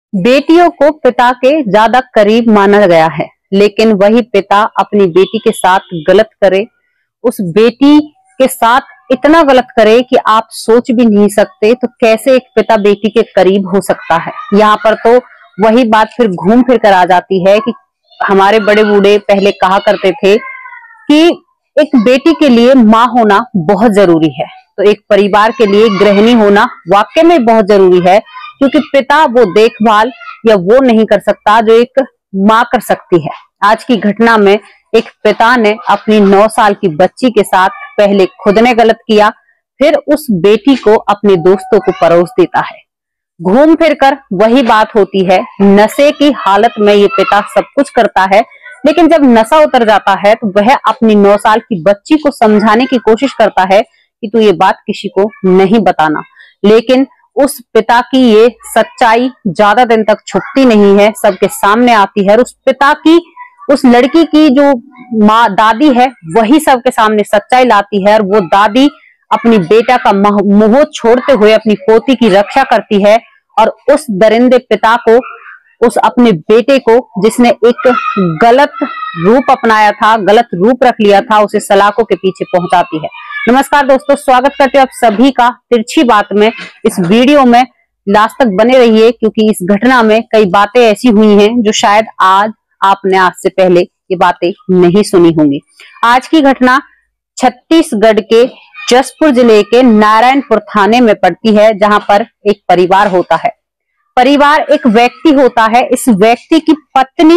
बेटियों को पिता के ज्यादा करीब माना गया है, लेकिन वही पिता अपनी बेटी के साथ गलत करे, उस बेटी के साथ इतना गलत करे कि आप सोच भी नहीं सकते। तो कैसे एक पिता बेटी के करीब हो सकता है। यहाँ पर तो वही बात फिर घूम फिर कर आ जाती है कि हमारे बड़े बूढ़े पहले कहा करते थे कि एक बेटी के लिए माँ होना बहुत जरूरी है, तो एक परिवार के लिए गृहिणी होना वाकई में बहुत जरूरी है, क्योंकि पिता वो देखभाल या वो नहीं कर सकता जो एक माँ कर सकती है। आज की घटना में एक पिता ने अपनी 9 साल की बच्ची के साथ पहले खुद ने गलत किया, फिर उस बेटी को अपने दोस्तों को परोस देता है। घूम फिर कर वही बात होती है, नशे की हालत में ये पिता सब कुछ करता है, लेकिन जब नशा उतर जाता है तो वह अपनी 9 साल की बच्ची को समझाने की कोशिश करता है कि तू ये बात किसी को नहीं बताना, लेकिन उस पिता की ये सच्चाई ज्यादा दिन तक छुपती नहीं है, सबके सामने आती है। और उस पिता की, उस लड़की की जो माँ दादी है, वही सबके सामने सच्चाई लाती है, और वो दादी अपनी बेटा का मोह छोड़ते हुए अपनी पोती की रक्षा करती है, और उस दरिंदे पिता को, उस अपने बेटे को जिसने एक गलत रूप अपनाया था, गलत रूप रख लिया था, उसे सलाखों के पीछे पहुंचाती है। नमस्कार दोस्तों, स्वागत करते हैं आप सभी का तिरछी बात में। इस वीडियो में लास्ट तक बने रहिए, क्योंकि इस घटना में कई बातें ऐसी हुई हैं जो शायद आज आपने आज से पहले ये बातें नहीं सुनी होंगी। आज की घटना छत्तीसगढ़ के जसपुर जिले के नारायणपुर थाने में पड़ती है, जहां पर एक परिवार होता है। परिवार एक व्यक्ति होता है। इस व्यक्ति की पत्नी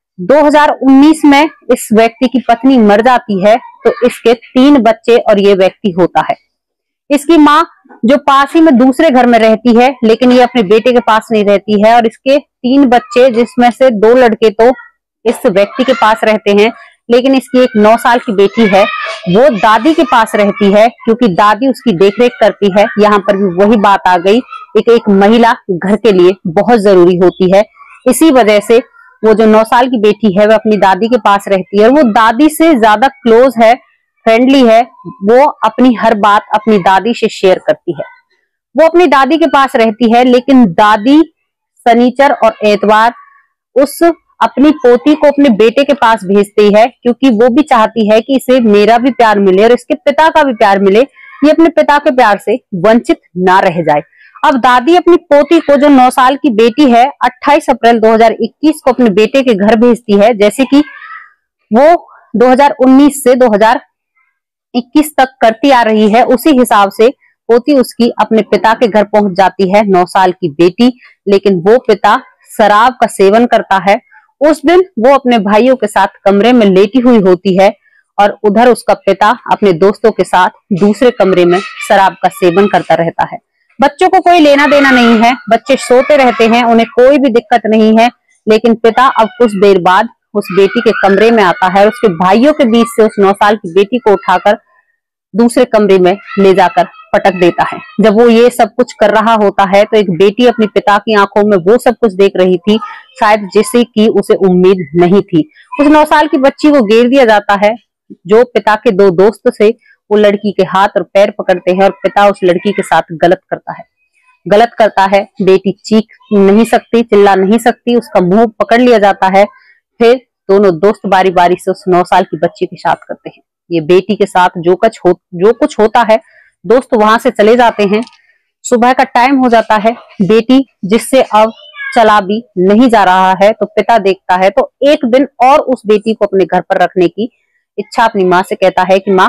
2019 में इस व्यक्ति की पत्नी मर जाती है, तो इसके 3 बच्चे और ये व्यक्ति होता है। इसकी माँ जो पास ही में दूसरे घर में रहती है, लेकिन ये अपने बेटे के पास नहीं रहती है, और इसके 3 बच्चे जिसमें से 2 लड़के तो इस व्यक्ति के पास रहते हैं, लेकिन इसकी एक 9 साल की बेटी है, वो दादी के पास रहती है, क्योंकि दादी उसकी देखरेख करती है। यहाँ पर भी वही बात आ गई, एक महिला घर के लिए बहुत जरूरी होती है। इसी वजह से वो जो 9 साल की बेटी है, वो अपनी दादी के पास रहती है, और वो दादी से ज्यादा क्लोज है, फ्रेंडली है। वो अपनी हर बात अपनी दादी से शेयर करती है। वो अपनी दादी के पास रहती है, लेकिन दादी शनिचर और एतवार उस अपनी पोती को अपने बेटे के पास भेजती है, क्योंकि वो भी चाहती है कि इसे मेरा भी प्यार मिले और इसके पिता का भी प्यार मिले, ये अपने पिता के प्यार से वंचित ना रह जाए। अब दादी अपनी पोती को, जो 9 साल की बेटी है, 28 अप्रैल 2021 को अपने बेटे के घर भेजती है। जैसे कि वो 2019 से 2021 तक करती आ रही है, उसी हिसाब से पोती उसकी अपने पिता के घर पहुंच जाती है, 9 साल की बेटी। लेकिन वो पिता शराब का सेवन करता है। उस दिन वो अपने भाइयों के साथ कमरे में लेटी हुई होती है, और उधर उसका पिता अपने दोस्तों के साथ दूसरे कमरे में शराब का सेवन करता रहता है। बच्चों को कोई लेना देना नहीं है, बच्चे सोते रहते हैं, उन्हें कोई भी दिक्कत नहीं है। लेकिन पिता अब कुछ देर बाद उस बेटी के कमरे में आता है, और उसके भाइयों के बीच से उस 9 साल की बेटी को उठाकर दूसरे कमरे में ले जाकर पटक देता है। जब वो ये सब कुछ कर रहा होता है, तो एक बेटी अपने पिता की आंखों में वो सब कुछ देख रही थी, शायद जिसे कि उसे उम्मीद नहीं थी। उस 9 साल की बच्ची को घेर दिया जाता है। जो पिता के 2 दोस्त से वो लड़की के हाथ और पैर पकड़ते हैं, और पिता उस लड़की के साथ गलत करता है। बेटी चीख नहीं सकती, चिल्ला नहीं सकती, उसका मुंह पकड़ लिया जाता है। फिर दोनों दोस्त बारी बारी से उस 9 साल की बच्ची के साथ करते हैं। ये बेटी के साथ जो कुछ होता है, दोस्त वहां से चले जाते हैं। सुबह का टाइम हो जाता है। बेटी जिससे अब चला भी नहीं जा रहा है, तो पिता देखता है, तो एक दिन और उस बेटी को अपने घर पर रखने की इच्छा अपनी माँ से कहता है कि माँ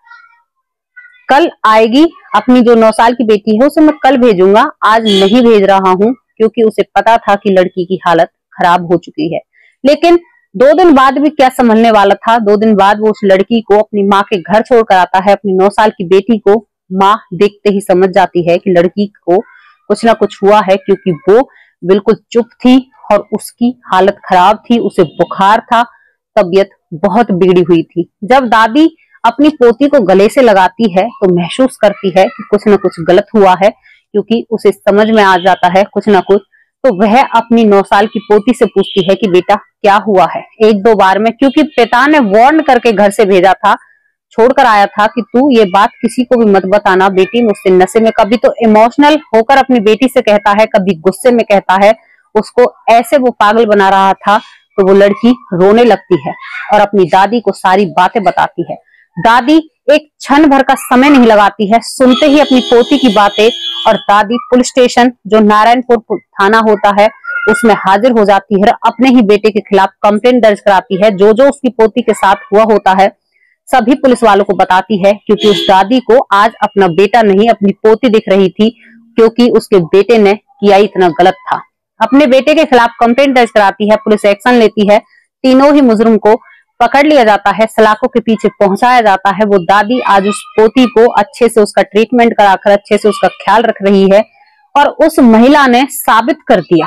कल आएगी, अपनी जो 9 साल की बेटी है उसे मैं कल भेजूंगा, आज नहीं भेज रहा हूँ, क्योंकि उसे पता था कि लड़की की हालत खराब हो चुकी है। लेकिन 2 दिन बाद भी क्या संभलने वाला था। 2 दिन बाद वो उस लड़की को अपनी माँ के घर छोड़कर आता है। अपनी 9 साल की बेटी को माँ देखते ही समझ जाती है कि लड़की को कुछ ना कुछ हुआ है, क्योंकि वो बिल्कुल चुप थी और उसकी हालत खराब थी, उसे बुखार था, तबीयत बहुत बिगड़ी हुई थी। जब दादी अपनी पोती को गले से लगाती है, तो महसूस करती है कि कुछ ना कुछ गलत हुआ है, क्योंकि उसे समझ में आ जाता है कुछ ना कुछ। तो वह अपनी 9 साल की पोती से पूछती है कि बेटा क्या हुआ है। 1-2 बार में, क्योंकि पिता ने वार्न करके घर से भेजा था, छोड़कर आया था कि तू ये बात किसी को भी मत बताना, बेटी मुझसे नशे में, कभी तो इमोशनल होकर अपनी बेटी से कहता है, कभी गुस्से में कहता है, उसको ऐसे वो पागल बना रहा था, तो वो लड़की रोने लगती है और अपनी दादी को सारी बातें बताती है। दादी एक क्षण भर का समय नहीं लगाती है, सुनते ही अपनी पोती की बातें, और दादी पुलिस स्टेशन जो नारायणपुर थाना होता है उसमें हाजिर हो जाती है, अपने ही बेटे के खिलाफ कंप्लेंट दर्ज कराती है। जो जो उसकी पोती के साथ हुआ होता है सभी पुलिस वालों को बताती है, क्योंकि उस दादी को आज अपना बेटा नहीं अपनी पोती दिख रही थी, क्योंकि उसके बेटे ने किया इतना गलत था। अपने बेटे के खिलाफ कंप्लेंट दर्ज कराती है, पुलिस एक्शन लेती है, तीनों ही मुजरिम को पकड़ लिया जाता है, सलाखों के पीछे पहुंचाया जाता है। वो दादी आज उस पोती को अच्छे से उसका ट्रीटमेंट कराकर अच्छे से उसका ख्याल रख रही है, और उस महिला ने साबित कर दिया,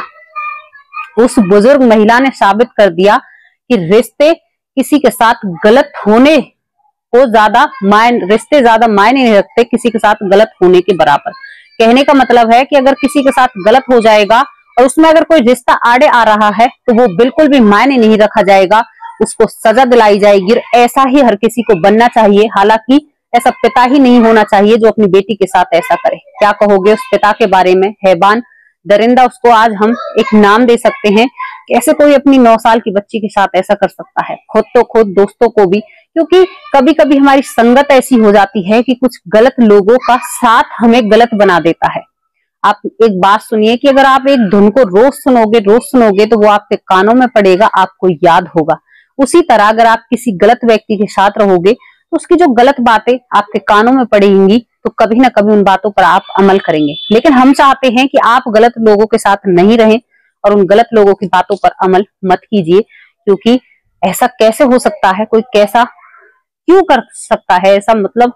उस बुजुर्ग महिला ने साबित कर दिया कि रिश्ते किसी के साथ गलत होने को रिश्ते ज्यादा मायने नहीं रखते किसी के साथ गलत होने के बराबर। कहने का मतलब है कि अगर किसी के साथ गलत हो जाएगा और उसमें अगर कोई रिश्ता आड़े आ रहा है तो वो बिल्कुल भी मायने नहीं रखा जाएगा, उसको सजा दिलाई जाएगी। ऐसा ही हर किसी को बनना चाहिए। हालांकि ऐसा पिता ही नहीं होना चाहिए जो अपनी बेटी के साथ ऐसा करे। क्या कहोगे उस पिता के बारे में? हैवान, दरिंदा, उसको आज हम एक नाम दे सकते हैं। कैसे कोई अपनी 9 साल की बच्ची के साथ ऐसा कर सकता है? खुद तो खुद, दोस्तों को भी, क्योंकि कभी कभी हमारी संगत ऐसी हो जाती है कि कुछ गलत लोगों का साथ हमें गलत बना देता है। आप एक बात सुनिए कि अगर आप एक धुन को रोज सुनोगे तो वो आपके कानों में पड़ेगा, आपको याद होगा। उसी तरह अगर आप किसी गलत व्यक्ति के साथ रहोगे तो उसकी जो गलत बातें आपके कानों में पड़ेंगी, तो कभी ना कभी उन बातों पर आप अमल करेंगे। लेकिन हम चाहते हैं कि आप गलत लोगों के साथ नहीं रहें और उन गलत लोगों की बातों पर अमल मत कीजिए, क्योंकि ऐसा कैसे हो सकता है? कोई कैसा क्यों कर सकता है ऐसा? मतलब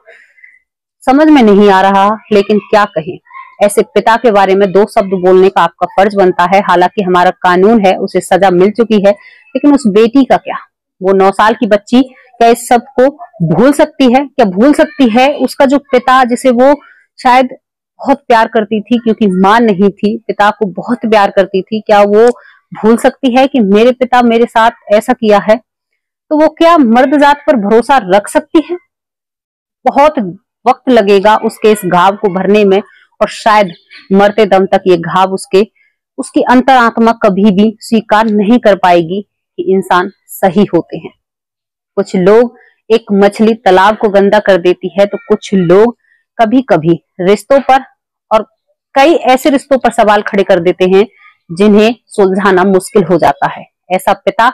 समझ में नहीं आ रहा। लेकिन क्या कहें, ऐसे पिता के बारे में 2 शब्द बोलने का आपका फर्ज बनता है। हालांकि हमारा कानून है, उसे सजा मिल चुकी है, लेकिन उस बेटी का क्या? वो 9 साल की बच्ची क्या इस सब को भूल सकती है? क्या भूल सकती है उसका जो पिता, जिसे वो शायद बहुत प्यार करती थी, क्योंकि मां नहीं थी, पिता को बहुत प्यार करती थी, क्या वो भूल सकती है कि मेरे पिता मेरे साथ ऐसा किया है? तो वो क्या मर्द जात पर भरोसा रख सकती है? बहुत वक्त लगेगा उसके इस घाव को भरने में, और शायद मरते दम तक ये घाव उसकी अंतरात्मा कभी भी स्वीकार नहीं कर पाएगी कि इंसान सही होते हैं। कुछ लोग, एक मछली तालाब को गंदा कर देती है, तो कुछ लोग कभी कभी रिश्तों पर और कई ऐसे रिश्तों पर सवाल खड़े कर देते हैं जिन्हें सुलझाना मुश्किल हो जाता है। ऐसा पिता,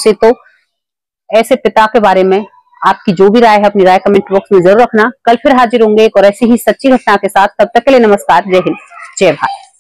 ऐसे पिता के बारे में आपकी जो भी राय है अपनी राय कमेंट बॉक्स में जरूर रखना। कल फिर हाजिर होंगे एक और ऐसी ही सच्ची घटना के साथ। तब तक के लिए नमस्कार, जय हिंद, जय भारत।